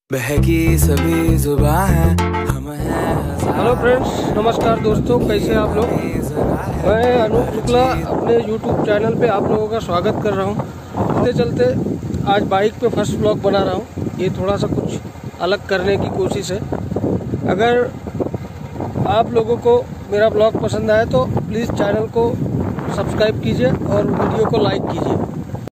बहकी सभी जुबां है हम हैं। हेलो फ्रेंड्स, नमस्कार दोस्तों, कैसे हैं आप लोग। मैं अनूप शुक्ला अपने यूट्यूब चैनल पे आप लोगों का स्वागत कर रहा हूं। चलते चलते आज बाइक पे फर्स्ट व्लॉग बना रहा हूं। ये थोड़ा सा कुछ अलग करने की कोशिश है। अगर आप लोगों को मेरा ब्लॉग पसंद आए तो प्लीज़ चैनल को सब्सक्राइब कीजिए और वीडियो को लाइक कीजिए।